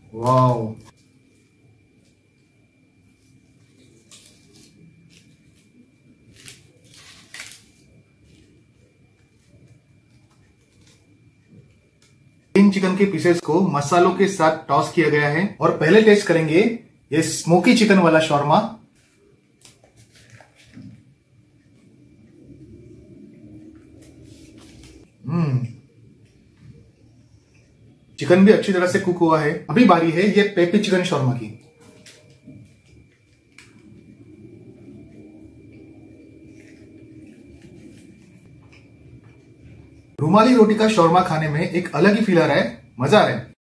Wow. इन chicken के pieces को मसालों के साथ टॉस किया गया है और पहले टेस्ट करेंगे ये स्मोकी चिकन वाला शॉर्मा। चिकन भी अच्छी तरह से कुक हुआ है। अभी बारी है ये पेपी चिकन शॉर्मा की। रुमाली रोटी का शॉर्मा खाने में एक अलग ही फील आ रहा है, मजा आ रहा है।